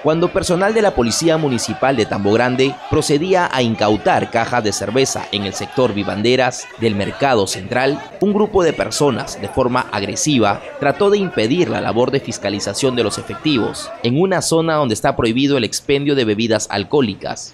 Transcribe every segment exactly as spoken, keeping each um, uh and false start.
cuando personal de la Policía Municipal de Tambo Grande procedía a incautar cajas de cerveza en el sector Vivanderas del Mercado Central, un grupo de personas de forma agresiva trató de impedir la labor de fiscalización de los efectivos en una zona donde está prohibido el expendio de bebidas alcohólicas.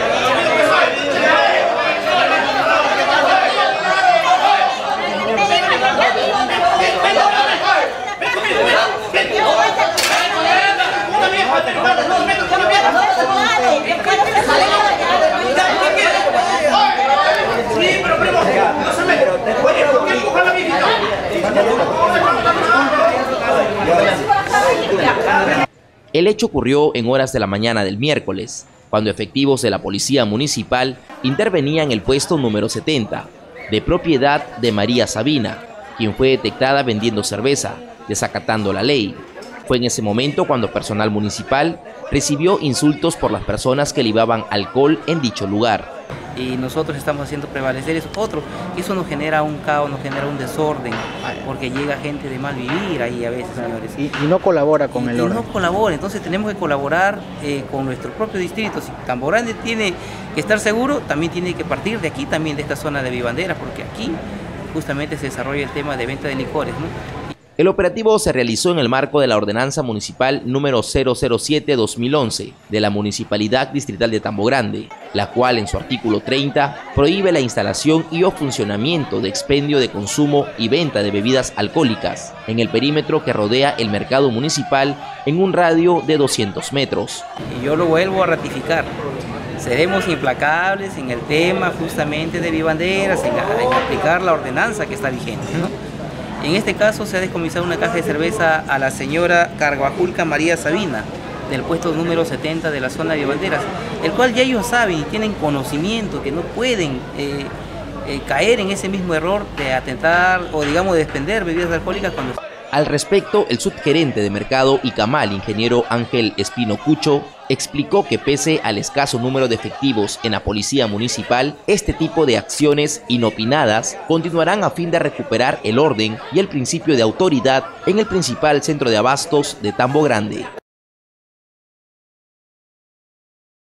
El hecho ocurrió en horas de la mañana del miércoles, cuando efectivos de la Policía Municipal intervenían en el puesto número setenta, de propiedad de María Sabina, quien fue detectada vendiendo cerveza, desacatando la ley. Fue en ese momento cuando personal municipal recibió insultos por las personas que libaban alcohol en dicho lugar. Y nosotros estamos haciendo prevalecer eso. Otro, eso nos genera un caos, nos genera un desorden, porque llega gente de mal vivir ahí a veces, señores. Y, y no colabora con y, el y orden. no colabora, entonces tenemos que colaborar eh, con nuestro propio distrito. Si Tambo Grande tiene que estar seguro, también tiene que partir de aquí, también de esta zona de Vivanderas, porque aquí justamente se desarrolla el tema de venta de licores, ¿no? El operativo se realizó en el marco de la Ordenanza Municipal número cero cero siete guión dos mil once de la Municipalidad Distrital de Tambo Grande, la cual en su artículo treinta prohíbe la instalación y o funcionamiento de expendio de consumo y venta de bebidas alcohólicas en el perímetro que rodea el mercado municipal en un radio de doscientos metros. Y yo lo vuelvo a ratificar. Seremos implacables en el tema justamente de Vivanderas, en, en aplicar la ordenanza que está vigente, ¿no? En este caso se ha decomisado una caja de cerveza a la señora Carguajulca María Sabina, del puesto número setenta de la zona de Vivanderas, el cual ya ellos saben y tienen conocimiento que no pueden eh, eh, caer en ese mismo error de atentar o digamos de expender bebidas alcohólicas cuando... Al respecto, el subgerente de Mercado Icamal, ingeniero Ángel Espino Cucho, explicó que pese al escaso número de efectivos en la Policía Municipal, este tipo de acciones inopinadas continuarán a fin de recuperar el orden y el principio de autoridad en el principal centro de abastos de Tambo Grande.